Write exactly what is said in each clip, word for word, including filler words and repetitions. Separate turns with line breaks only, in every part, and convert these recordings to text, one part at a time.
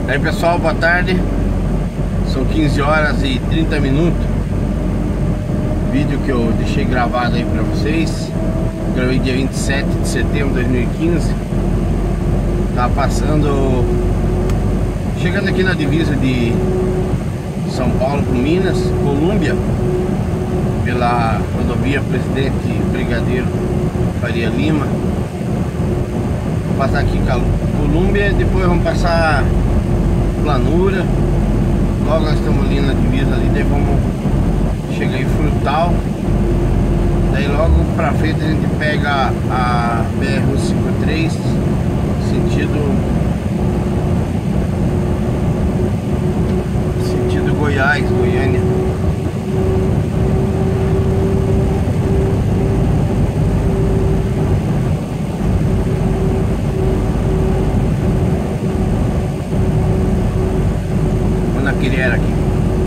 Aí pessoal, boa tarde. São quinze horas e trinta minutos. Vídeo que eu deixei gravado aí pra vocês. Gravei dia vinte e sete de setembro de dois mil e quinze. Tava passando, chegando aqui na divisa de São Paulo com Minas, Colômbia, pela rodovia Presidente Brigadeiro Faria Lima. Vou passar aqui Colômbia, depois vamos passar Planura. Logo nós estamos ali na divisa ali, daí vamos chegar em Frutal. Daí logo pra frente a gente pega a B R cento e cinquenta e três, sentido sentido Goiás, Goiânia. Vamos naquele era aqui.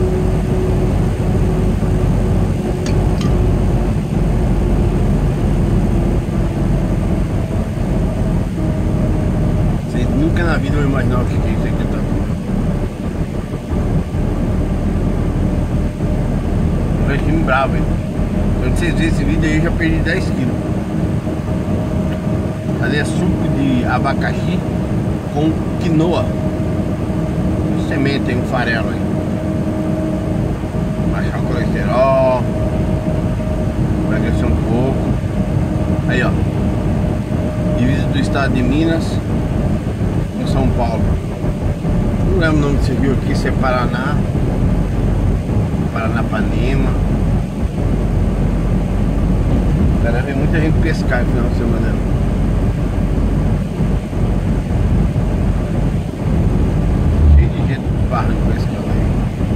Nunca na vida eu imaginava o que é isso aqui, tá? Um regime bravo, hein? Quando vocês verem esse vídeo aí, eu já perdi dez quilos. Ali é suco de abacaxi com quinoa. Semente, tem um farelo aí. Baixar o colesterol, emagrecer um pouco. Aí, ó. Divisa do estado de Minas, São Paulo. Não lembro o nome desse rio aqui, se é Paraná, Paranapanema. Cara, vem muita gente pescar no final de semana. Cheio de gente barrando pescando aí.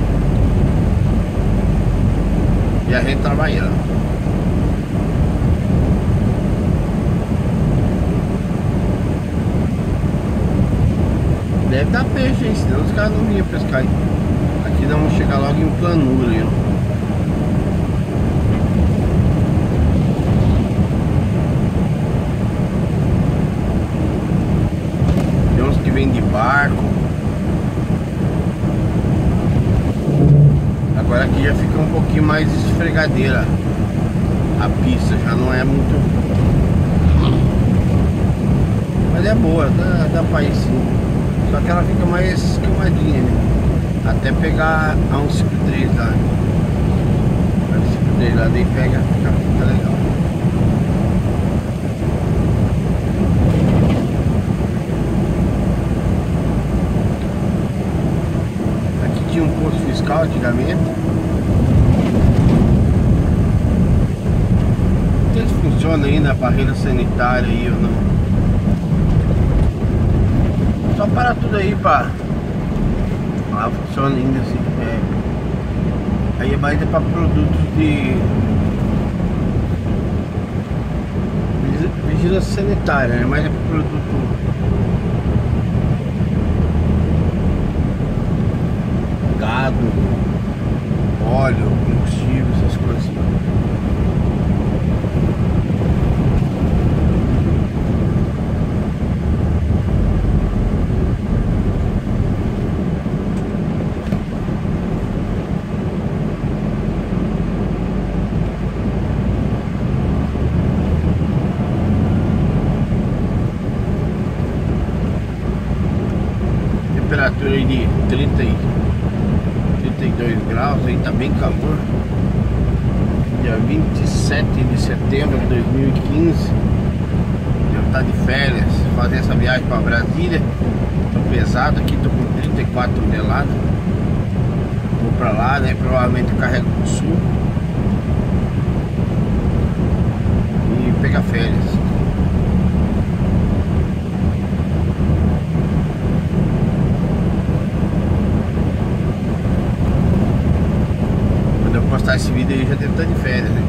E a gente trabalhando. Deve dar peixe, hein? Senão os caras não vinham pescar aí. Aqui nós vamos chegar logo em Planura aí, ó. Tem uns que vêm de barco. Agora aqui já fica um pouquinho mais esfregadeira. A pista já não é muito. Mas é boa, dá, dá pra ir sim. Só que ela fica mais esquemadinha, né? Até pegar a cento e cinquenta e três lá. A cento e cinquenta e três lá, daí pega, fica, fica legal. Aqui tinha um posto fiscal antigamente. Não sei se funciona ainda a barreira sanitária aí ou não. Só para tudo aí, pá. Lá funciona ainda assim. É. Aí é mais é para produtos de vigilância sanitária, né? Mais é para produto gado, óleo, combustível, essas coisas assim. Temperatura aí de trinta e dois graus, aí tá bem calor. Dia vinte e sete de setembro de dois mil e quinze. Já tá de férias, fazer essa viagem para Brasília. Tô pesado aqui, tô com trinta e quatro toneladas. Vou pra lá, né? Provavelmente eu carrego pro sul e pegar férias. Postar esse vídeo aí já deve estar de férias, né?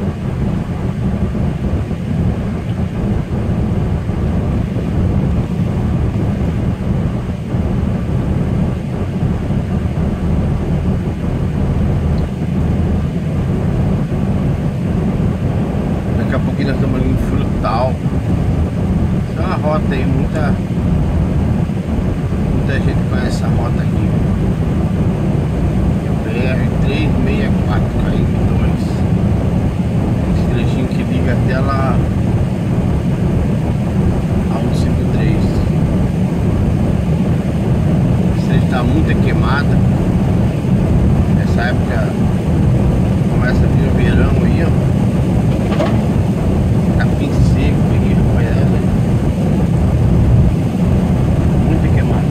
Daqui a pouquinho nós estamos ali em Frutal. Essa é uma rota aí, muita muita muita gente conhece essa rota aqui. É o B R trezentos e sessenta e quatro K M dois. Esse trechinho que liga até lá a cento e cinquenta e três. Esse trecho tá muito queimada. Nessa época começa a vir o verão aí, ó. Capim seco aqui, rapaz. Muito queimado.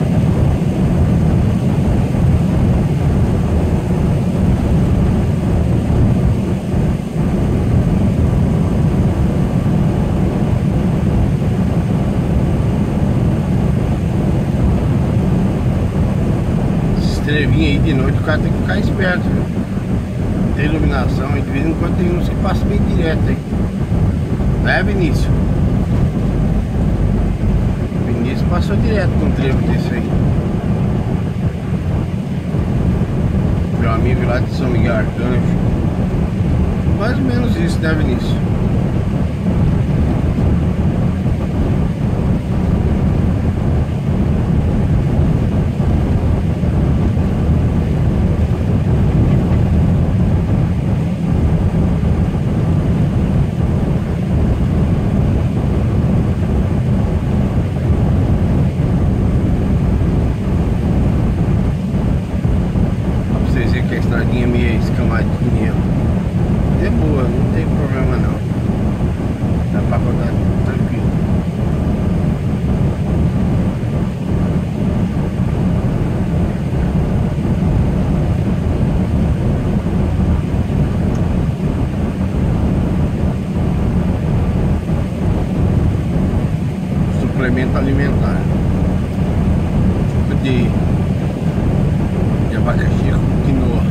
Esse trevinho aí de noite o cara tem que ficar esperto, viu? Tem iluminação e de vez em quando tem uns que passam bem direto aí. Né, Vinícius? Vinícius passou direto com um trevo desse aí. Meu amigo lá de São Miguel Arcanjo. Mais ou menos isso, né, Vinícius? Que a estradinha meio escamadinha é boa, não tem problema não. Dá pra rodar tranquilo. Suplemento alimentar. Tipo de, de abacaxi com quinoa.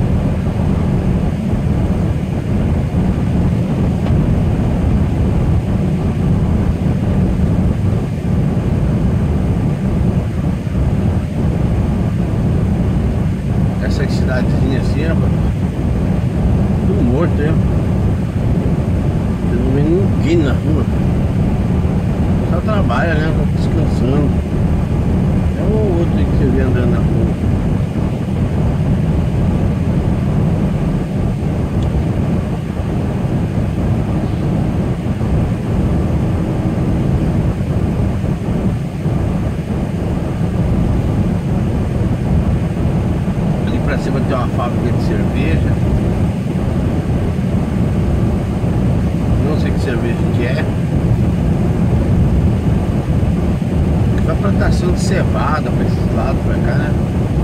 Essa cidadezinha assim, rapaz, tudo morto, né? Não vê ninguém na rua. Só trabalha, né? Tá descansando. É um ou outro aí que você vê andando na rua. Pra cima tem uma fábrica de cerveja. Não sei que cerveja que é. Uma plantação de cevada pra esses lados pra cá, né?